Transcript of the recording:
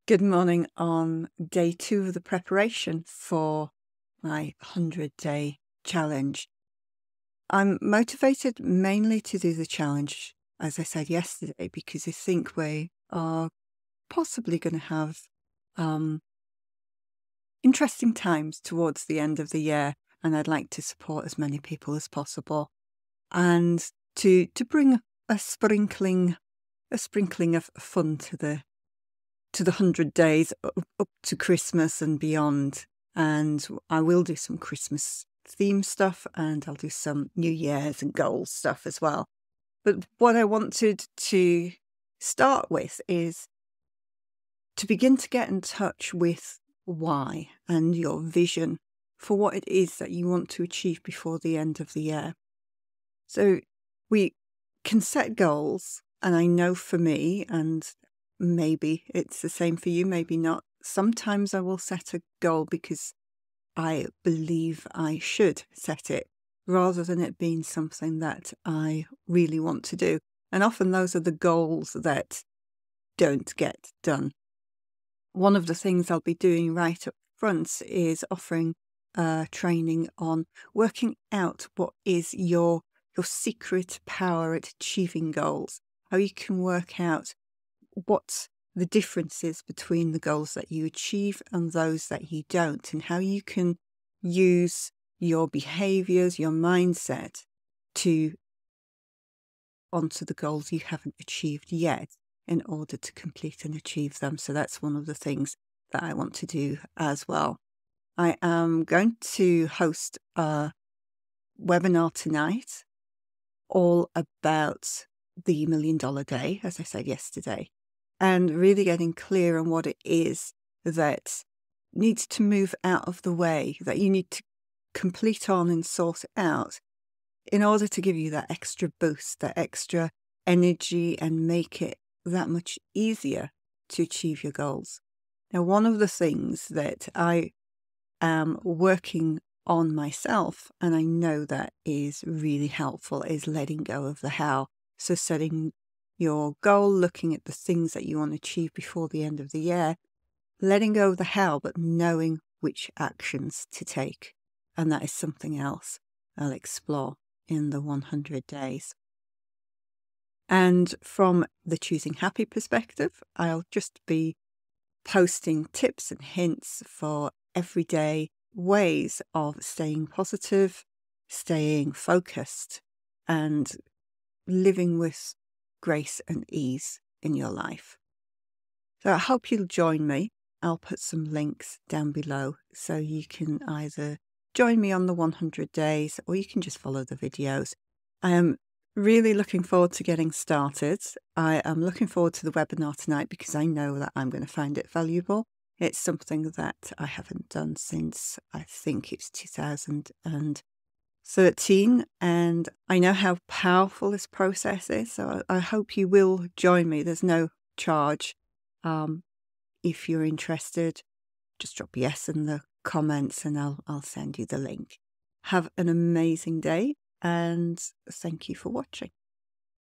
Good morning on day 2 of the preparation for my 100-day challenge. I'm motivated mainly to do the challenge, as I said yesterday, because I think we are possibly going to have interesting times towards the end of the year, and I'd like to support as many people as possible, and to bring a sprinkling of fun to the 100 days up to Christmas and beyond. And I will do some Christmas theme stuff, and I'll do some New Year's and goals stuff as well. But what I wanted to start with is to begin to get in touch with why and your vision for what it is that you want to achieve before the end of the year. So we can set goals, and I know for me, and maybe it's the same for you, maybe not. Sometimes I will set a goal because I believe I should set it, rather than it being something that I really want to do. And often those are the goals that don't get done. One of the things I'll be doing right up front is offering training on working out what is your secret power at achieving goals, how you can work out what the difference is between the goals that you achieve and those that you don't, and how you can use your behaviors, your mindset to onto the goals you haven't achieved yet in order to complete and achieve them. So that's one of the things that I want to do as well. I am going to host a webinar tonight all about the $1 Million Day, as I said yesterday, and really getting clear on what it is that needs to move out of the way, that you need to complete on and sort out in order to give you that extra boost, that extra energy, and make it that much easier to achieve your goals. Now, one of the things that I am working on myself, and I know that is really helpful, is letting go of the how. So setting your goal, looking at the things that you want to achieve before the end of the year, letting go of the how, but knowing which actions to take. And that is something else I'll explore in the 100 days. And from the Choosing Happy perspective, I'll just be posting tips and hints for everyday ways of staying positive, staying focused, and living with grace and ease in your life. So I hope you'll join me. I'll put some links down below so you can either join me on the 100 days or you can just follow the videos. I am really looking forward to getting started. I am looking forward to the webinar tonight because I know that I'm going to find it valuable. It's something that I haven't done since I think it's 2013, and I know how powerful this process is, so I hope you will join me. There's no charge. If you're interested, just drop yes in the comments and I'll send you the link. Have an amazing day, and thank you for watching.